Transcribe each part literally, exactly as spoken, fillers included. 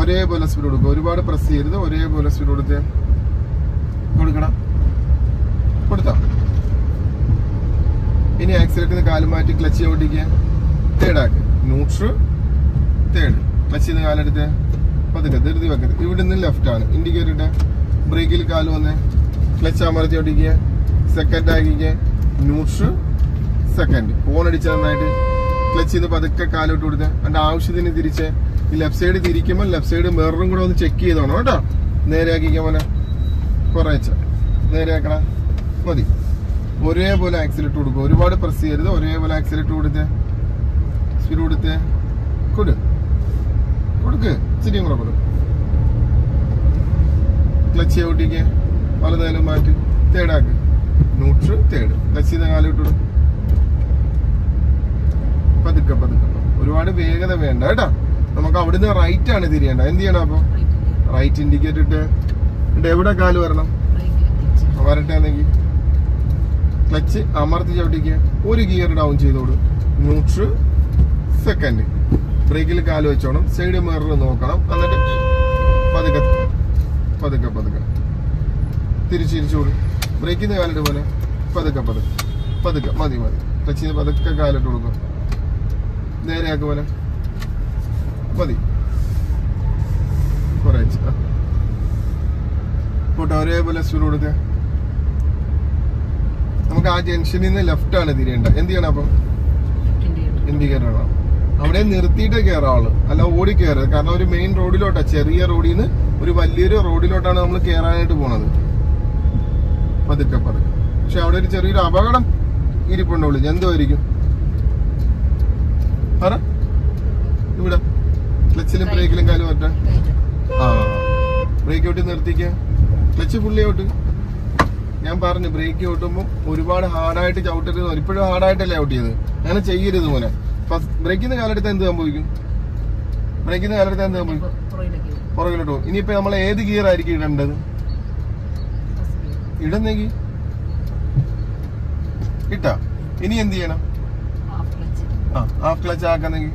ഒരേപോലെ സ്പീഡ് കൊടുക്കുക. ഒരുപാട് പ്രസ് ചെയ്യരുത്. ഒരേപോലെ സ്പീഡ് കൊടുത്ത് കൊടുക്കണം. കൊടുത്താ ഇനി ആക്സിലേറ്ററിന് കാല് മാറ്റി ക്ലച്ച് ഓടിക്കുക. തേർഡ് ആക്ക്. Neutral third. ക്ലച്ച് ചെയ്ത് കാലെടുത്ത് പതുക്കെ ധൃതി വെക്കരുത്. ഇവിടെ നിന്ന് ലെഫ്റ്റ് ആണ്. ഇൻഡിക്കേറ്റർ ഇട്ട് ബ്രേക്കിൽ കാല് വന്ന് ക്ലച്ച് അമർത്തി ഓടിക്കുക. സെക്കൻഡ് ആക്കിക്കുക. Neutral second. ഫോൺ അടിച്ച നന്നായിട്ട് ക്ലച്ച് ചെയ്ത് പതുക്കെ കാലോട്ട് കൊടുത്ത് അതിന്റെ ആവശ്യത്തിന് തിരിച്ച് ഈ ലെഫ്റ്റ് സൈഡ് തിരിക്കുമ്പോൾ ലെഫ്റ്റ് സൈഡ് മിററും കൂടെ ഒന്ന് ചെക്ക് ചെയ്തോണം കേട്ടോ. നേരെ ആക്കിക്കാൻ പോലെ കുറേച്ച നേരെ ആക്കണ മതി. ഒരേപോലെ ആക്സിലേറ്റർ കൊടുക്കുക. ഒരുപാട് പ്രസ് ചെയ്യരുത്. ഒരേപോലെ ആക്സിലേറ്റർ കൊടുത്ത് സ്പീഡ് കൊടുത്ത് കൊടു കൊടുക്ക്. ഇച്ചിരിയും കൂടെ കൊടുക്കും. ക്ലച്ച് ഔട്ടിക്ക് വലതായാലും മാറ്റി തേർഡാക്ക്. Neutral third. ക്ലച്ച് ചെയ്ത കാലോട്ട് പതുക്കെ പതുക്കെ. ഒരുപാട് വേഗത വേണ്ട കേട്ടാ. നമുക്ക് അവിടുന്ന് റൈറ്റ് ആണ് തിരിയേണ്ട. എന്ത് ചെയ്യണം അപ്പൊ? റൈറ്റ് ഇൻഡിക്കേറ്റർ ഇട്ട് എന്നിട്ട് എവിടെ കാല് വരണം? വരട്ടെ എന്നെങ്കിൽ ക്ലച്ച് അമർത്തി ചവിട്ടിക്ക്. ഒരു ഗിയർ ഡൗൺ ചെയ്തോളൂ. Neutral second. ബ്രേക്കിൽ കാല് വെച്ചോണം. സൈഡ് മിറർ നോക്കണം. എന്നിട്ട് പതുക്കെ പതുക്കെ പതുക്കെ തിരിച്ചു തിരിച്ചോളൂ. ബ്രേക്കിൽ നിന്ന് കാലിട്ട് പോലെ പതുക്കെ പതുക്കെ പതുക്കെ മതി മതി. ക്ലച്ച് ചെയ്ത് പതുക്കെ കാലിട്ട് കൊടുക്കുക. നേരെയാക്ക് പോലെ മതി. കുറച്ച് പോട്ടെ. ഒരേപോലെ സ്പീഡ് കൊടുക്കുക. നമുക്ക് ആ ജംഗ്ഷനിൽ നിന്ന് ലെഫ്റ്റ് ആണ് തിരിയേണ്ട. എന്ത് ചെയ്യണം അപ്പം? ഇൻഡിക്കേറ്റർ ആണ്. അവിടെ നിർത്തിയിട്ട് കയറാള്, അല്ല ഓടി കയറുക. കാരണം ഒരു മെയിൻ റോഡിലോട്ടാ. ചെറിയ റോഡിൽ നിന്ന് ഒരു വലിയൊരു റോഡിലോട്ടാണ് നമ്മൾ കയറാനായിട്ട് പോണത്. പതുക്കെ പതുക്കെ. പക്ഷെ അവിടെ ഒരു ചെറിയൊരു അപകടം ഇരിപ്പുണ്ടോളൂ. എന്തായിരിക്കും പറ? ഇവിടെ ക്ലച്ചിലും ബ്രേക്കിലും കാലും പറ്റ. ആ ബ്രേക്ക് ഔട്ട് നിർത്തിക്ക. Clutch fully out. ഞാൻ പറഞ്ഞു ബ്രേക്ക് ഔട്ടുമ്പോൾ ഒരുപാട് ഹാർഡായിട്ട് ചവിട്ടരുത്. ഇപ്പോഴും ഹാർഡായിട്ടല്ലേ ഔട്ട് ചെയ്ത്. അങ്ങനെ ചെയ്യരുത് മോനെ. ബ്രേക്കിൽ നിന്ന് കാലെടുത്ത് എന്ത് സംഭവിക്കും? ബ്രേക്കിൽ നിന്ന് കാലെടുത്ത് എന്ത് സംഭവിക്കും? പുറകിലോട്ട് പോകും. ഇനിയിപ്പോ നമ്മൾ ഏത് ഗിയർ ആയിരിക്കും ഇടേണ്ടത്? ഇടുന്നെങ്കിൽ ഇട്ടാ. ഇനി എന്ത് ചെയ്യണം? ആ ഹാഫ് ക്ലച്ച് ആക്കുന്നെങ്കിൽ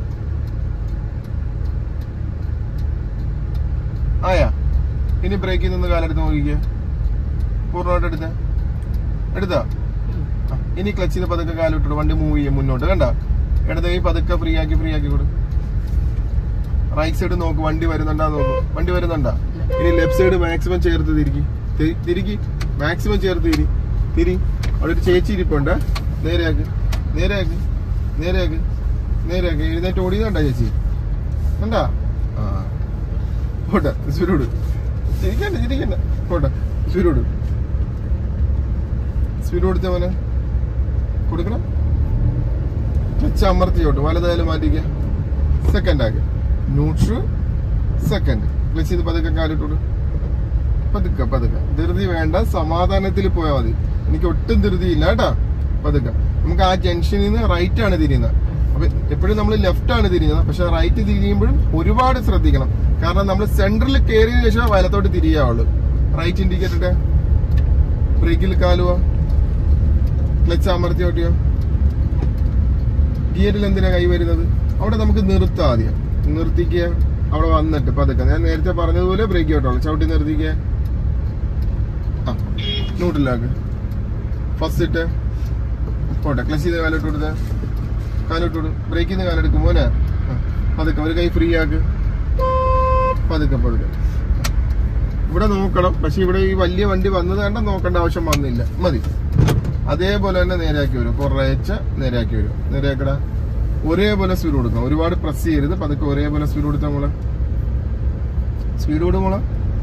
ആയാ. ഇനി ബ്രേക്കിൽ നിന്ന് കാലെടുത്ത് നോക്കിക്കുക. പൂർണ്ണമായിട്ട് എടുത്ത എടുത്താ. ഇനി ക്ലച്ചിൽ പതുക്കെ കാലിട്ടിട്ട് വണ്ടി മൂവ് ചെയ്യും മുന്നോട്ട്. കണ്ട ഇടത് കൈ പതുക്കെ ഫ്രീ ആക്കി ഫ്രീ ആക്കി കൊടുക്കും. റൈറ്റ് സൈഡ് നോക്ക്. വണ്ടി വരുന്നുണ്ടാ നോക്കും. വണ്ടി വരുന്നുണ്ടാ. ഇനി ലെഫ്റ്റ് സൈഡ് മാക്സിമം ചേർത്ത് തിരിക്കി തിരിക്കി മാക്സിമം ചേർത്ത് തിരി തിരി അവിടെ ഒരു ചേച്ചി ഇരിപ്പുണ്ട്. നേരെയാക്ക് നേരെയാക്ക് നേരെയാക്ക് നേരെയാക്ക്. എഴുന്നേറ്റ് ഓടിയതുണ്ടാ ചേച്ചി? കണ്ടാ? ആ പോട്ടെ. സ്പീഡ് ചിരിക്കണ്ട ചിരിക്കണ്ട. പോട്ടെ സ്പീഡ് സ്പീഡ് കൊടുത്ത പോലെ കൊടുക്കണം. ക്ലച്ച് അമർത്തിയോട്ട് വലതായാലും മാറ്റിക്ക. സെക്കൻഡ് ആക്കുക. Neutral second. ക്ലച്ച് ചെയ്ത് പതുക്കെ കാലിട്ടോട്. പതുക്കെ പതുക്കെ. ധൃതി വേണ്ട. സമാധാനത്തിൽ പോയാൽ മതി. എനിക്ക് ഒട്ടും ധൃതിയില്ല കേട്ടാ. പതുക്കെ. നമുക്ക് ആ ജംഗ്ഷനിൽ നിന്ന് റൈറ്റ് ആണ് തിരിയുന്നത്. അപ്പൊ എപ്പോഴും നമ്മൾ ലെഫ്റ്റ് ആണ് തിരിയുന്നത്. പക്ഷെ റൈറ്റ് തിരിയുമ്പോഴും ഒരുപാട് ശ്രദ്ധിക്കണം. കാരണം നമ്മൾ സെന്ററിൽ കയറിയതിനു ശേഷം വലത്തോട്ട് തിരിയാവുള്ളൂ. Right indicator. ബ്രേക്കിൽ കാലുവോ. ക്ലച്ച് അമർത്തി ഓട്ടിയോ. ഗിയറിൽ എന്തിനാ കൈ വരുന്നത്? അവിടെ നമുക്ക് നിർത്താം. ആദ്യം നിർത്തിക്കുക. അവിടെ വന്നിട്ട് പതുക്കെ ഞാൻ നേരത്തെ പറഞ്ഞതുപോലെ ബ്രേക്ക് ഔട്ടുള്ളൂ. ചവിട്ടി നിർത്തിക്കുക. ആ ന്യൂട്രലാക്ക്. ഫസ്റ്റ് ഇട്ട് പോട്ടെ. ക്ലച്ച് ചെയ്ത് കാലോട്ട് കൊടുത്ത കാലോട്ട് കൊടു. ബ്രേക്കിൽ നിന്ന് കാലെടുക്കും മോനെ. പതുക്കെ ഒരു കൈ ഫ്രീ ആക്ക്. പതുക്കെ പതുക്കെ. ഇവിടെ നോക്കണം. പക്ഷെ ഇവിടെ ഈ വലിയ വണ്ടി വന്നത് കണ്ട നോക്കേണ്ട ആവശ്യം വന്നില്ല. മതി. അതേപോലെ തന്നെ നേരെയാക്കി വരും. കുറേച്ച നേരെയാക്കി വരും. നേരെയാക്കട. ഒരേപോലെ സ്പീഡ് കൊടുക്കണം. ഒരുപാട് പ്രസ് ചെയ്യരുത്. പതുക്കെ ഒരേപോലെ സ്പീഡ് കൊടുത്താൽ മോളെ. സ്പീഡ് കൊടുക്കും മോളെ.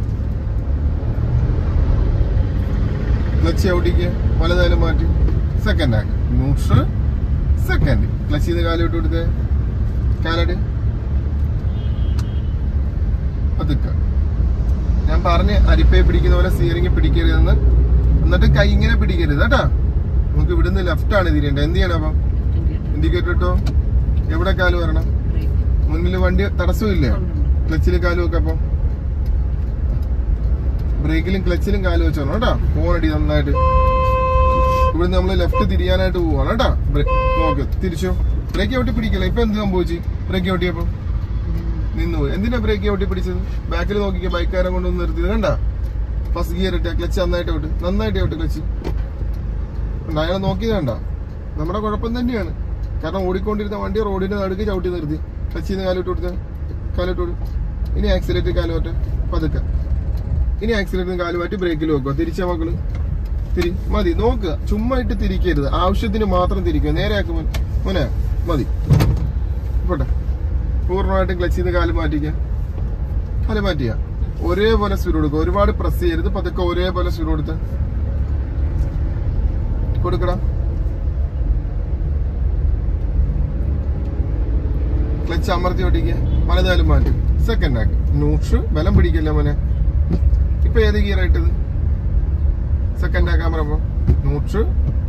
ക്ലച്ച് ഔട്ടിക്ക് വലതായാലും മാറ്റി സെക്കൻഡ് ആക്കി. Neutral second. ക്ലച്ച് ചെയ്ത് കാലോട്ട് കൊടുത്ത് കാലട് പതുക്കെ. ഞാൻ പറഞ്ഞ് അരിപ്പയെ പിടിക്കുന്ന പോലെ സ്റ്റിയറിംഗ് പിടിക്കരുതെന്ന്. എന്നിട്ട് കൈ ഇങ്ങനെ പിടിക്കരുത് കേട്ടാ. നമുക്ക് ഇവിടുന്ന് ലെഫ്റ്റ് ആണ് തിരിയേണ്ടത്. എന്ത് ചെയ്യണം അപ്പം? ഇൻഡിക്കേറ്റർ ഇട്ടോ. എവിടെ കാല് വരണം? മുന്നിൽ വണ്ടി തടസ്സമില്ലേ? ക്ലച്ചിൽ കാല് വെക്ക. അപ്പം ബ്രേക്കിലും ക്ലച്ചിലും കാല് വെച്ചോണം കേട്ടാ. ഫോണടി നന്നായിട്ട്. ഇവിടുന്ന് നമ്മള് ലെഫ്റ്റ് തിരിയാനായിട്ട് പോവാണ് കേട്ടാ. നോക്ക് തിരിച്ചോ. ബ്രേക്ക് ഔട്ടി പിടിക്കില്ല. ഇപ്പൊ എന്ത് സംഭവിച്ചു? ബ്രേക്ക് ഔട്ടിയപ്പോ നിന്നു പോയി. എന്തിനാ ബ്രേക്ക് ചവിട്ടി പിടിച്ചത്? ബാക്കിൽ നോക്കിക്കുക, ബൈക്കാരെ കൊണ്ടൊന്ന് നിർത്തിയത് കണ്ട. ഫസ്റ്റ് ഗിയർ ഇട്ട, ക്ലച്ച് നന്നായിട്ട് വിട്ട്, നന്നായിട്ട് വിട്ട് ക്ലച്ച്. അയാളെ നോക്കിയത് കണ്ട. നമ്മുടെ കുഴപ്പം തന്നെയാണ്. കാരണം ഓടിക്കൊണ്ടിരുന്ന വണ്ടി റോഡിന്റെ നടുക്ക് ചവിട്ടി നിർത്തി. ക്ലച്ചിൽ നിന്ന് കാലിട്ട് കൊടുത്ത, കാലിട്ട് കൊടു. ഇനി ആക്സിലേറ്റർ കാല് മാറ്റ പതുക്കെ. ഇനി ആക്സിലേറ്റർ കാല് മാറ്റി ബ്രേക്കിൽ വെക്കുക. തിരിച്ച മക്കള് തിരി മതി. നോക്കുക, ചുമ്മാ ഇട്ട് തിരിക്കരുത്. ആവശ്യത്തിന് മാത്രം തിരിക്കുക. നേരെ ആക്കുമോ മോനെ, മതി പോട്ടെ. പൂർണ്ണമായിട്ടും ക്ലച്ചിൽ നിന്ന് കാല് മാറ്റിക്ക, കാല് മാറ്റിയ ഒരേപോലെ സ്പീഡ് കൊടുക്കുക. ഒരുപാട് പ്രസ് ചെയ്യരുത്. പതുക്കെ ഒരേപോലെ സ്പീഡ് കൊടുത്ത് കൊടുക്കടാ. ക്ലച്ച് അമർത്തി ഓടിക്കുക. വലതാലും മാറ്റി സെക്കൻഡ് ആക്കി. ന്യൂട്രൽ ബലം പിടിക്കല്ല മോനെ. ഇപ്പൊ ഏത് ഗിയർ ആയിട്ടത്? സെക്കൻഡ് ആക്കാൻ പറയുമ്പോ ന്യൂട്രൽ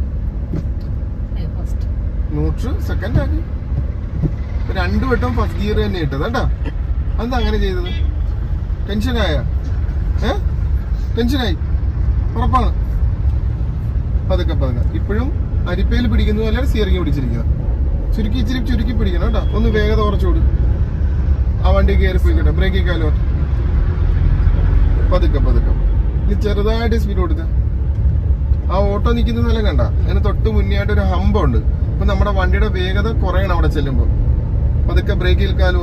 ന്യൂട്രൽ സെക്കൻഡ് ആക്കി. രണ്ടു വട്ടം ഫസ്റ്റ് ഗിയർ തന്നെ ഇട്ടത് കേട്ടാ. അതെന്താ അങ്ങനെ ചെയ്തത്? ടെൻഷനായ? ഏ ടെൻഷനായി? ഉറപ്പാണ്. പതുക്കെ പതുക്കെ. ഇപ്പോഴും അരിപ്പയിൽ പിടിക്കുന്നത് അല്ലാതെ സ്റ്റിയറിംഗ് പിടിച്ചിരിക്കുന്നത്. ചുരുക്കി ഇച്ചിരി ചുരുക്കി പിടിക്കണം കേട്ടോ. ഒന്ന് വേഗത കുറച്ചുകൂടി. ആ വണ്ടി കയറി പോയിക്കട്ടെ. ബ്രേക്ക് കാലോ പതുക്കെ പതുക്കെ. ഇനി ചെറുതായിട്ട് സ്പീഡ് കൊടുത്ത. ആ ഓട്ടോ നിൽക്കുന്ന സ്ഥലം കണ്ട, അതിന് തൊട്ട് മുന്നേ ആയിട്ട് ഒരു ഹമ്പുണ്ട്. അപ്പൊ നമ്മുടെ വണ്ടിയുടെ വേഗത കുറയണം അവിടെ ചെല്ലുമ്പോ. പതുക്കെ ബ്രേക്കിൽ കാലോ.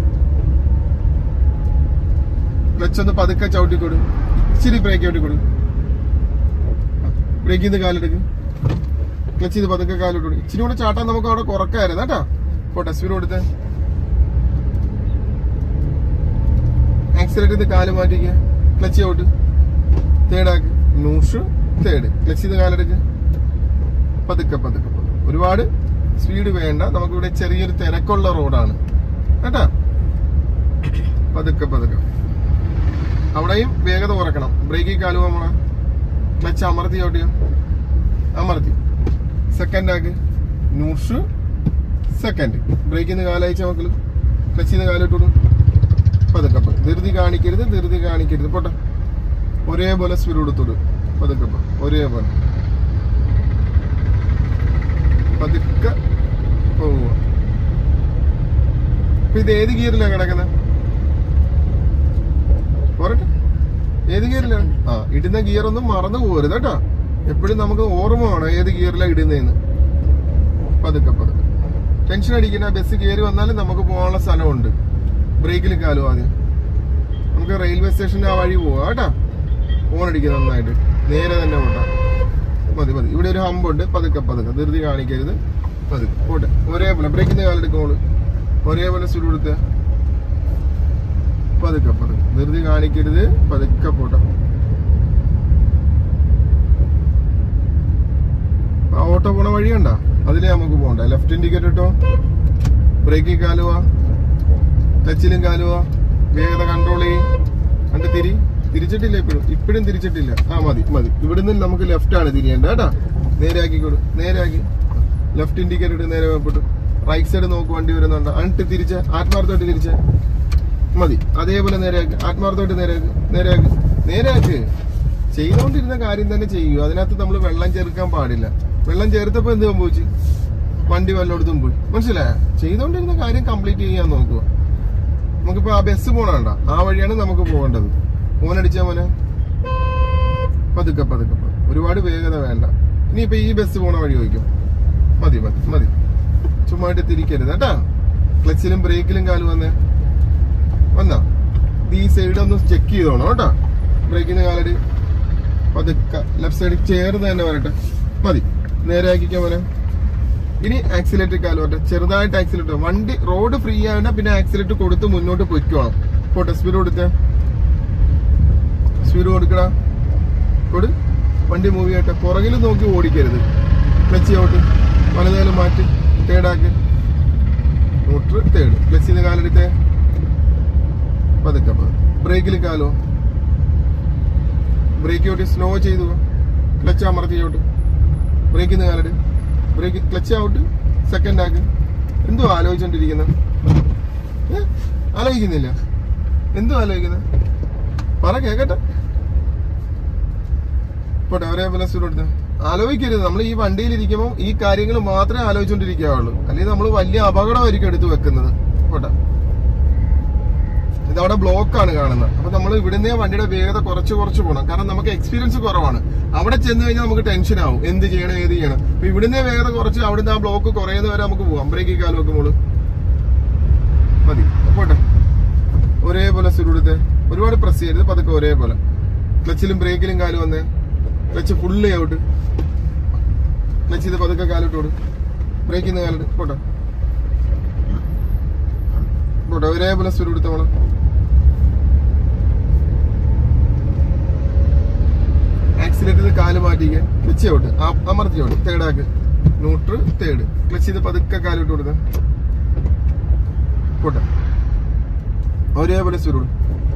ക്ലച്ച് ഒന്ന് പതുക്കെ ചവിട്ടിക്കൊടു. ഇച്ചിരി ബ്രേക്ക് ചവിട്ടിക്കൊടു. ബ്രേക്കിൽ നിന്ന് കാലെടുക്ക്. ക്ലച്ച് ചെയ്ത് പതുക്കെ കാലിട്ടു. ഇച്ചിരി കൂടെ ചാട്ടാൻ നമുക്ക് അവിടെ കുറക്കായിരുന്നു കേട്ടാ. പോട്ടെ, സ്പീഡ് കൊടുത്ത് ആക്സിലേറ്റർ ചെയ്ത് കാല് മാറ്റിക്കുക. ക്ലച്ച് ചവിട്ട്. തേർഡാക്ക്. Neutral third. ക്ലച്ച് ചെയ്ത് കാലെടുക്ക്. പതുക്കെ പതുക്കെ. ഒരുപാട് സ്പീഡ് വേണ്ട. നമുക്കിവിടെ ചെറിയൊരു തിരക്കുള്ള റോഡാണ് കേട്ടാ. പതുക്കെ പതുക്കെ. അവിടെയും വേഗത കുറക്കണം. ബ്രേക്കിൽ കാല് നമ്മളെ ക്ലച്ച് അമർത്തി ചവിട്ടിയോ. അമർത്തി സെക്കൻഡ് ആക്ക്. Neutral second. ബ്രേക്കിൽ നിന്ന് കാലയച്ച മക്കള്. ക്ലച്ചിൽ നിന്ന് കാലിട്ടോടും. പതുക്കെ ധൃതി കാണിക്കരുത്, ധൃതി കാണിക്കരുത്. പോട്ടെ, ഒരേപോലെ സ്പീഡ് കൊടുത്തോളൂ. പതുക്കെ ഒരേപോലെ പതുക്കെ പോവുക. അപ്പൊ ഇത് ഏത് ഗിയറിലാണ് കിടക്കുന്നത്? പോരട്ടെ, ഏത് ഗിയറിലാണ്? ആ, ഇടുന്ന ഗിയർ ഒന്നും മറന്നു പോകരുത് കേട്ടോ. എപ്പോഴും നമുക്ക് ഓർമ്മ വേണം ഏത് ഗിയറിലാണ് ഇടുന്നതെന്ന്. പതുക്കെ പതുക്കെ. ടെൻഷൻ അടിക്കുന്ന. ബസ് കയറി വന്നാലും നമുക്ക് പോകാനുള്ള സ്ഥലമുണ്ട്. ബ്രേക്കിൽ കാലും ആദ്യം. നമുക്ക് റെയിൽവേ സ്റ്റേഷന്റെ ആ വഴി പോവാ കേട്ടാ. ഫോൺ അടിക്കുക നന്നായിട്ട്. നേരെ തന്നെ പോട്ടാ. മതി മതി. ഇവിടെ ഒരു ഹമ്പുണ്ട്. പതുക്കെ പതുക്കെ. ധൃതി കാണിക്കരുത്. പതുക്കെ പോട്ടെ. ഒരേപോലെ ബ്രേക്കിൽ നിന്ന് കാലെടുക്കുമ്പോൾ ഒരേപോലെ സ്പീഡ് കൊടുത്ത. പതുക്കെ പതുക്കെ. ധൃതി കാണിക്കരുത്. പതുക്കെ പോട്ടെ. ആ ഓട്ടോ പോണ വഴി കണ്ട, അതിലേ നമുക്ക് പോകണ്ട. ലെഫ്റ്റ് ഇൻഡിക്കേറ്റർ ഇട്ടോ. ബ്രേക്കിൽ കാലുവാ. ടച്ചിലും കാലുവാ. വേഗത കൺട്രോൾ ചെയ്യും. കണ്ട് തിരി. തിരിച്ചിട്ടില്ല. ഇപ്പോഴും ഇപ്പോഴും തിരിച്ചിട്ടില്ല. ആ മതി മതി. ഇവിടുന്ന് നമുക്ക് ലെഫ്റ്റ് ആണ് തിരിയേണ്ട കേട്ടാ. നേരെ ആക്കിക്കോളൂ. നേരെ ആക്കി. ലെഫ്റ്റ് ഇൻഡിക്കേറ്റർ ഇട്ട് നേരെ പോയിട്ട് റൈറ്റ് സൈഡ് നോക്ക്. വണ്ടി വരുന്നുണ്ട്. അണിട്ട് തിരിച്ച. ആത്മാർത്ഥമായിട്ട് തിരിച്ച. മതി. അതേപോലെ നേരെ ആക്കി. ആത്മാർത്ഥമായിട്ട് നേരെ ആക്കി. നേരെ ആക്കി. നേരെ ആക്ക്. ചെയ്തുകൊണ്ടിരുന്ന കാര്യം തന്നെ ചെയ്യൂ. അതിനകത്ത് നമ്മൾ വെള്ളം ചേർക്കാൻ പാടില്ല. വെള്ളം ചേർത്തപ്പോ എന്ത് സംഭവിച്ചു? വണ്ടി വല്ലയിടത്തും പോയി. മനസ്സിലായ? ചെയ്തുകൊണ്ടിരുന്ന കാര്യം കംപ്ലീറ്റ് ചെയ്യാൻ നോക്കുക. നമുക്കിപ്പോ ആ ബസ് പോണണ്ട, ആ വഴിയാണ് നമുക്ക് പോകേണ്ടത്. ഫോനടിച്ചാ മോനെ. പതുക്കെ പതുക്കെ. ഒരുപാട് വേഗത വേണ്ട. ഇനിയിപ്പോ ഈ ബസ് പോണ വഴി ചോദിക്കും. മതി മതി മതി. ചുമ്മായിട്ട് തിരിക്കരുത് കേട്ടാ. ക്ലച്ചിലും ബ്രേക്കിലും കാല് വന്നേ. വന്നാ ഈ സൈഡ് ഒന്ന് ചെക്ക് ചെയ്തോണം കേട്ടാ. ബ്രേക്കിന് കാലടി. പതുക്കെ ലെഫ്റ്റ് സൈഡിൽ ചേർന്ന് തന്നെ വരട്ടെ. മതി. നേരെ ആക്കിക്കാൻ മോനെ. ഇനി ആക്സിലേറ്റർ കാല് വരട്ടെ. ചെറുതായിട്ട് ആക്സിലേറ്റർ. വണ്ടി റോഡ് ഫ്രീ ആവണ്ട. പിന്നെ ആക്സിലേറ്റർ കൊടുത്ത് മുന്നോട്ട് പൊയ്ക്കോണം. പോട്ടെ, സ്പീഡ് കൊടുത്തേ. സ്പീഡ് കൊടുക്കടാ. കൊടു. വണ്ടി മൂവ് ചെയ്യട്ടെ. പുറകിൽ നോക്കി ഓടിക്കരുത്. Clutch out. വലതേലും മാറ്റി. തേർഡാക്ക്. Neutral third. ക്ലച്ചിന്ന് കാലെടുത്തേ. പതുക്കെ പതുക്കെ. ബ്രേക്കിൽ കാലോ. ബ്രേക്ക് ഔട്ട് സ്ലോ ചെയ്തു. ക്ലച്ച് അമർത്തി ഔട്ട്. ബ്രേക്കിൽ നിന്ന് കാലെടു. Brake clutch out. സെക്കൻഡ് ആക്ക്. എന്തോ ആലോചിച്ചോണ്ടിരിക്കുന്ന? ആലോചിക്കുന്നില്ല? എന്തോ ആലോചിക്കുന്ന? പറ കേക്കട്ടെ. പോട്ടെ, ഒരേപോലെ സ്പീഡ് കൊടുത്ത. ആലോചിക്കരുത്. നമ്മൾ ഈ വണ്ടിയിൽ ഇരിക്കുമ്പോൾ ഈ കാര്യങ്ങൾ മാത്രമേ ആലോചിച്ചോണ്ടിരിക്കാവുള്ളൂ. അല്ലെങ്കിൽ നമ്മൾ വലിയ അപകടമായിരിക്കും എടുത്തു വെക്കുന്നത്. പോട്ടെ. ഇതവിടെ ബ്ലോക്ക് ആണ് കാണുന്നത്. അപ്പൊ നമ്മൾ ഇവിടുന്ന് വണ്ടിയുടെ വേഗത കുറച്ച് കുറച്ച് പോകണം. കാരണം നമുക്ക് എക്സ്പീരിയൻസ് കുറവാണ്. അവിടെ ചെന്ന് കഴിഞ്ഞാൽ നമുക്ക് ടെൻഷൻ ആവും, എന്ത് ചെയ്യണം ഏത് ചെയ്യണം. അപ്പൊ ഇവിടുന്ന് വേഗത കുറച്ച് അവിടുന്ന് ആ ബ്ലോക്ക് കുറയുന്ന വരെ നമുക്ക് പോവാം. ബ്രേക്ക് കാല് വെക്കുമ്പോൾ മതി. പോട്ടെ, ഒരേപോലെ സുരുടുത്ത് ഒരുപാട് പ്രസ് ചെയ്യരുത്, പതുക്കെ ഒരേപോലെ. ക്ലച്ചിലും ബ്രേക്കിലും കാല് വന്നേ, ക്ലച്ച് ഫുള്ള് ഔട്ട്. ക്ലച്ച് ചെയ്ത് പതുക്കെ കാലിട്ടോട്, ബ്രേക്കിൽ നിന്ന് കാലിട്ട്. പോട്ടെ പോട്ടെ, ഒരേപോലെ സുരുടുത്ത് പോണം. ആക്സിലേറ്ററിൽ കാല് മാറ്റിക്കുക, ക്ലച്ച് ഔട്ട്, അമർത്തി ഔട്ട്. തേർഡാക്ക്, ന്യൂട്രൽ, തേർഡ്. ക്ലച്ച് ചെയ്ത് പതുക്കെ കാലിട്ട് കൊടുക്ക. പോട്ടെ, ഒരേപോലെ സുരുട്,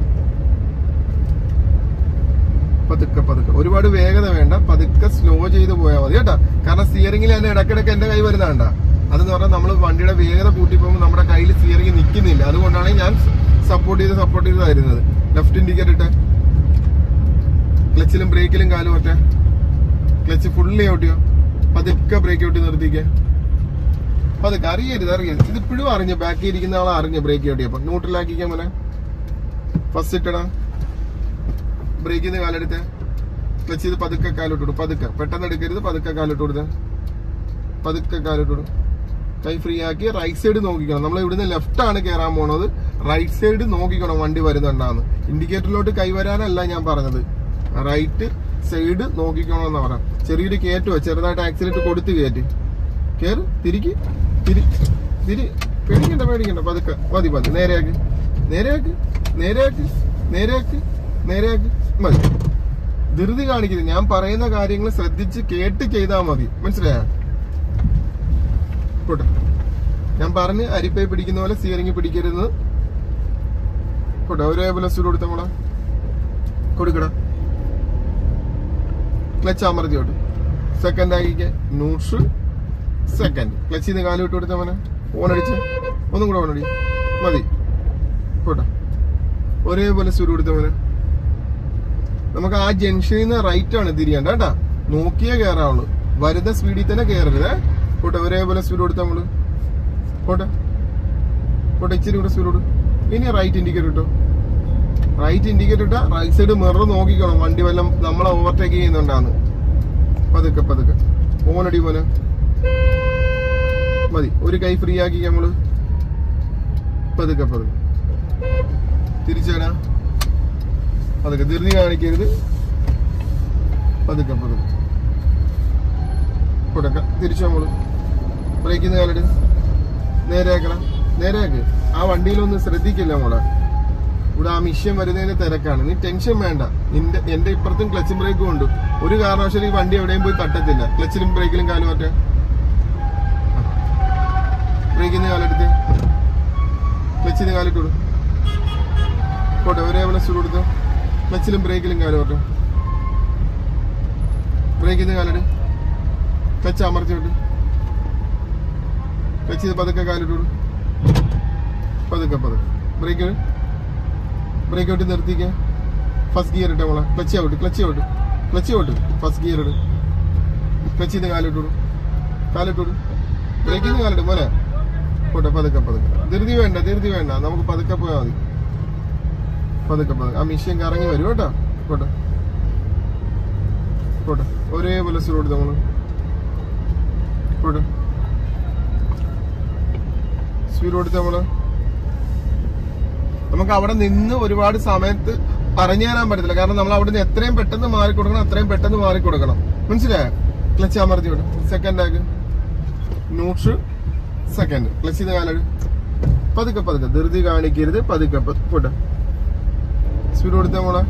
പതുക്കെ പതുക്കെ. ഒരുപാട് വേഗത വേണ്ട, പതുക്കെ സ്ലോ ചെയ്ത് പോയാൽ മതി കേട്ടാ. കാരണം സ്റ്റിയറിംഗിൽ തന്നെ ഇടക്കിടക്ക് എന്റെ കൈ വരുന്നതാണ്ട. അതെന്ന് പറഞ്ഞാൽ നമ്മൾ വണ്ടിയുടെ വേഗത കൂട്ടി പോകുമ്പോൾ നമ്മുടെ കയ്യിൽ സ്റ്റിയറിംഗ് നിൽക്കുന്നില്ല. അതുകൊണ്ടാണ് ഞാൻ സപ്പോർട്ട് ചെയ്ത് സപ്പോർട്ട് ചെയ്ത് തരുന്നത്. ലെഫ്റ്റ് ഇൻഡിക്കേറ്റർ ഇട്ടേ, ക്ലച്ചിലും ബ്രേക്കിലും കാലും ഒറ്റ. ക്ലച്ച് ഫുള്ളി ഔട്ടിയോ, പതുക്കെ ബ്രേക്ക് ഔട്ടി നിർത്തിക്കേ. പതുക്കെ, അറിയരുത് അറിയരുത്. ഇതിപ്പോഴും അറിഞ്ഞു, ബാക്കി ഇരിക്കുന്ന ആളെ അറിഞ്ഞു ബ്രേക്ക് ഔട്ടിയപ്പോ. ന്യൂട്രലാക്കിക്കാൻ പോലെ ഫസ്റ്റ് ഇട്ടടാ, ബ്രേക്കിൽ നിന്ന് കാലെടുത്തേ. ക്ലച്ച് ചെയ്ത് പതുക്കെ കാലിട്ടോടും, പതുക്കെ. പെട്ടെന്ന് എടുക്കരുത്, പതുക്കെ കാലിട്ട് കൊടുത്തേ. പതുക്കെ കാലിട്ടോടും. കൈ ഫ്രീ ആക്കി റൈറ്റ് സൈഡ് നോക്കിക്കണം. നമ്മൾ ഇവിടുന്ന് ലെഫ്റ്റ് ആണ് കയറാൻ പോണത്. റൈറ്റ് സൈഡ് നോക്കിക്കണം വണ്ടി വരുന്നുണ്ടാന്ന്. ഇൻഡിക്കേറ്ററിലോട്ട് കൈ വരാനല്ല ഞാൻ പറഞ്ഞത്, റൈറ്റ് സൈഡ് നോക്കിക്കണം എന്നാ പറയാം. ചെറിയൊരു കയറ്റുവോ, ചെറുതായിട്ട് ആക്സിലേറ്റ് കൊടുത്ത് കയറ്റി കയറി തിരിക്ക്, തിരി തിരി. പേടിക്കണ്ട പേടിക്കണ്ട, പതുക്കെ മതി മതി. നേരെയാക്ക് നേരെയാക്ക് നേരെയാക്ക് നേരെയാക്ക് നേരെയാക്ക് മതി. ധൃതി കാണിക്കരുത്. ഞാൻ പറയുന്ന കാര്യങ്ങൾ ശ്രദ്ധിച്ച് കേട്ട് ചെയ്താൽ മതി, മനസ്സിലായോ? പോട്ടെ, ഞാൻ പറഞ്ഞ് അരിപ്പയെ പിടിക്കുന്ന പോലെ സ്റ്റിയറിംഗ് പിടിക്കരുത്. പോട്ടെ, ഒരേപോലെ സ്പീഡ് കൊടുത്ത മോളെ കൊടുക്കട. ക്ലച്ച് അമർത്തിയോട്ട്, സെക്കൻഡ് ആക്കിക്ക. Neutral, second. ക്ലച്ചിൽ നിന്ന് കാല് വിട്ട് കൊടുത്ത മോനെ. ഓണടിച്ച് ഒന്നും കൂടെ ഓണടി മതി. പോട്ടെ, ഒരേപോലെ സ്പീഡ് കൊടുത്ത മോനെ. നമുക്ക് ആ ജംഗ്ഷനിൽ നിന്ന് റൈറ്റ് ആണ് തിരിയണ്ട കേട്ടാ. നോക്കിയേ കയറാവുള്ളൂ, വരുന്ന സ്പീഡിൽ തന്നെ കയറരുത്. പോട്ടെ, ഒരേപോലെ സ്പീഡ് കൊടുത്താൽ നമ്മള്. പോട്ടെ പോട്ടെ, ഇച്ചിരി കൂടെ സ്പീഡ് കൊടുക്കും. ഇനി റൈറ്റ് ഇൻഡിക്കേറ്റർ ഇട്ടോ. റൈറ്റ് ഇൻഡിക്കേറ്റർ ഇട്ടാ റൈറ്റ് സൈഡ് മിറർ നോക്കിക്കണം, വണ്ടി വല്ലതും നമ്മളെ ഓവർടേക്ക് ചെയ്യുന്നുണ്ടാന്ന്. പതുക്കെ പതുക്കെ ഓണടി പോലെ മതി. ഒരു കൈ ഫ്രീ ആക്കി നമ്മള്. പതുക്കെ പതുക്കെ തിരിച്ചേടാ, പതുക്കെ. ധൃതി കാണിക്കരുത്, പതുക്കെ പതുക്കെ. കൊടുക്ക, തിരിച്ചു നമ്മള്. ബ്രേക്കിൽ നിന്ന് കാലിട്ട് നേരെയാക്കണം. നേരെയാക്ക്. ആ വണ്ടിയിലൊന്നും ശ്രദ്ധിക്കില്ല മോളെ. ഇവിടെ ആ മിഷ്യൻ വരുന്നതിന് തിരക്കാണ്. നീ ടെൻഷൻ വേണ്ട. നിന്റെ എന്റെ ഇപ്പുറത്തും ക്ലച്ചും ബ്രേക്കും ഉണ്ട്. ഒരു കാരണവശാലും ഈ വണ്ടി എവിടെയും പോയി തട്ടത്തില്ല. ക്ലച്ചിലും ബ്രേക്കിലും കാലും മാറ്റ. ബ്രേക്കിൽ നിന്ന് കാലെടുത്ത്, ക്ലച്ചിൽ നിന്ന് കാലിട്ടോടും. പോട്ടെ, ഒരേപോലെ സ്പീഡ് കൊടുത്തോ. ക്ലച്ചിലും ബ്രേക്കിലും കാലും മാറ്റോ. ബ്രേക്കിൽ നിന്ന് കാലിട്ട്, ക്ലച്ച് അമർത്തിയോട്ട്. ക്ലച്ച് ചെയ്ത് പതുക്കെ കാലിട്ടോടും. പതുക്കെ പതുക്കെ. ബ്രേക്ക് ബ്രേക്ക് ഔട്ട് നിർത്തിക്ക. ഫസ്റ്റ് ഗിയർ ഇട്ട മോളെ. Clutch out, clutch out, clutch out. First gear ഇടും. ക്ലച്ച് ചെയ്ത് കാലിട്ടോടും, കാലിട്ടോടും. ബ്രേക്കിൽ നിന്ന് കാലിടും മോനെ. പോട്ടെ, പതുക്കെ പതുക്കെ. ധൃതി വേണ്ട, ധൃതി വേണ്ട. നമുക്ക് പതുക്കെ പോയാൽ മതി. പതുക്കെ പതുക്കെ. ആ മിഷ്യൻ കറങ്ങി വരും കേട്ടോ. പോട്ടെ പോട്ടെ, ഒരേപോലെ സ്പീഡ് കൊടുത്ത നമ്മള്. പോട്ടെ, സ്പീഡ് കൊടുത്ത നമ്മള്. നമുക്ക് അവിടെ നിന്ന് ഒരുപാട് സമയത്ത് പറഞ്ഞു തരാൻ പറ്റത്തില്ല. കാരണം നമ്മൾ അവിടെ നിന്ന് എത്രയും പെട്ടെന്ന് മാറിക്കൊടുക്കണം, അത്രയും പെട്ടെന്ന് മാറിക്കൊടുക്കണം. മനസ്സിലായോ? ക്ലച്ച് അമർത്തി വിടും. സെക്കൻഡ് ആക്ക്, ന്യൂട്രൽ, സെക്കൻഡ്. ക്ലച്ച് ചെയ്ത് കാലട്. പതുക്കെ പതുക്കെ, ധൃതി കാണിക്കരുത്. പതുക്കെ പോട്ടെ, സ്പീഡ് കൊടുത്ത മോളെ.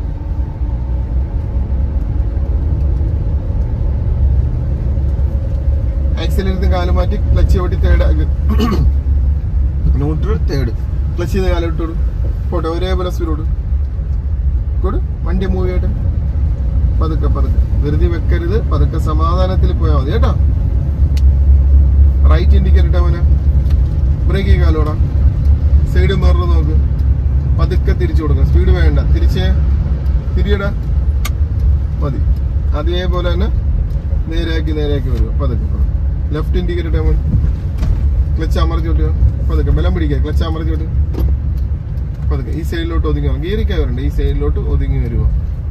ആക്സിലേറ്റർ കാല് മാറ്റി ക്ലച്ച് ഓട്ടി തേർഡ് ആക്ക്. Neutral, third. ക്ലച്ച് ചെയ്ത് കാലിട്ടോടും. പോട്ടെ, ഒരേപോലെ സ്പീഡ് കൊടു. വണ്ടി മൂവ് ചെയ്യട്ടെ. പതുക്കെ പതുക്കെ, ധൃതി വെക്കരുത്. പതുക്കെ സമാധാനത്തിൽ പോയാൽ മതി കേട്ടോ. റൈറ്റ് ഇൻഡിക്കേറ്റർ ഇട്ടാ മോനെ. ബ്രേക്ക് കാലോടാ. സൈഡ് മിറർ നോക്ക്. പതുക്കെ തിരിച്ചു കൊടുക്കണം. സ്പീഡ് വേണ്ട. തിരിച്ചേ തിരിയടാ മതി. അതേപോലെ തന്നെ നേരെയാക്കി നേരെയാക്കി വരിക. പതുക്കെ പതുക്കെ. ലെഫ്റ്റ് ഇൻഡിക്കേറ്റർ ഇട്ടാ മോൻ. ക്ലച്ച് അമർത്തി വിട്ടുക. പതുക്കെ ബലം പിടിക്കുക. ക്ലച്ച് അമർത്തി വിട്ട് പതുക്കെ ഈ സൈഡിലോട്ട് ഒതുങ്ങി വരണം. ഗിയറിൽ കയറണ്ട, ഈ സൈഡിലോട്ട് ഒതുങ്ങി വരുമോ.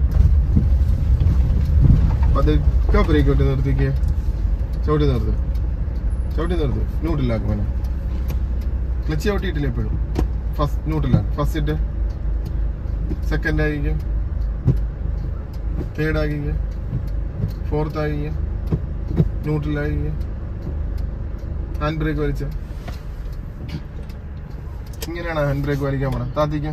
പതുക്കെ ബ്രേക്ക് വിട്ട് നിർത്തിക്കേ. ചവിട്ടി നിർത്ത്, ചവിട്ടി നിർത്ത്. ന്യൂട്രലാക്കും വേണം. ക്ലച്ച് ചവിട്ടിയിട്ടില്ല എപ്പോഴും. ഫസ്റ്റ് ന്യൂട്രലാക്കും. ഫസ്റ്റ് ഇട്ട് സെക്കൻഡ് ആക്കിക്കുക, തേർഡ് ആക്കിക്കുക, ഫോർത്ത് ആക്കിക്കുക, ന്യൂട്രലാക്കിക്കുക. ഹാൻഡ് ബ്രേക്ക് വലിച്ച ഇങ്ങനെയാണ് ഹാൻഡ് ബ്രേക്ക് വലിക്കാൻ പറ. താത്തിക്കാം.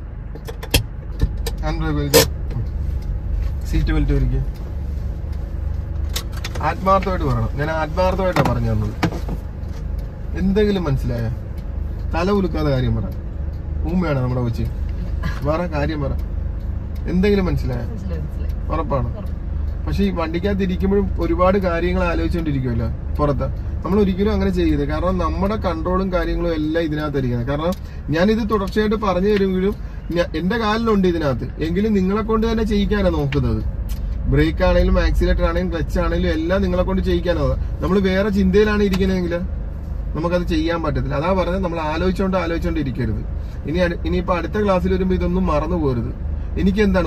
ഹാൻഡ് ബ്രേക്ക് വലിക്കുക. സീറ്റ് ബെൽറ്റ് വലിക്കുക. ആത്മാർത്ഥമായിട്ട് പറയണം. ഞാൻ ആത്മാർത്ഥമായിട്ടാണ് പറഞ്ഞു തന്നത്. എന്തെങ്കിലും മനസ്സിലായ തല ഉലുക്കാതെ കാര്യം പറ. ഊമ്മയാണ് നമ്മുടെ കൊച്ചി. വേറെ കാര്യം പറ. എന്തെങ്കിലും മനസ്സിലായ ഉറപ്പാണ്. പക്ഷെ ഈ വണ്ടിക്കകത്ത് ഇരിക്കുമ്പോഴും ഒരുപാട് കാര്യങ്ങൾ ആലോചിച്ചുകൊണ്ടിരിക്കുമല്ലോ പുറത്ത്. നമ്മൾ ഒരിക്കലും അങ്ങനെ ചെയ്യരുത്. കാരണം നമ്മുടെ കൺട്രോളും കാര്യങ്ങളും എല്ലാം ഇതിനകത്ത് ഇരിക്കുന്നത്. കാരണം ഞാനിത് തുടർച്ചയായിട്ട് പറഞ്ഞു തരുമെങ്കിലും എന്റെ കാലിലുണ്ട് ഇതിനകത്ത്. എങ്കിലും നിങ്ങളെ കൊണ്ട് തന്നെ ചെയ്യിക്കാനാണ് നോക്കുന്നത്. ബ്രേക്ക് ആണെങ്കിലും ആക്സിലേറ്റർ ആണെങ്കിലും ക്ലച്ച് ആണെങ്കിലും എല്ലാം നിങ്ങളെ കൊണ്ട് ചെയ്യിക്കാനാണ്. നമ്മൾ വേറെ ചിന്തയിലാണ് ഇരിക്കുന്നതെങ്കിൽ നമുക്കത് ചെയ്യാൻ പറ്റത്തില്ല. അതാ പറഞ്ഞത്, നമ്മൾ ആലോചിച്ചോണ്ട് ആലോചിച്ചോണ്ട് ഇരിക്കരുത്. ഇനി ഇനിയിപ്പോ അടുത്ത ക്ലാസ്സിൽ വരുമ്പോ ഇതൊന്നും മറന്നു പോരുത്. എനിക്ക് എന്താണ്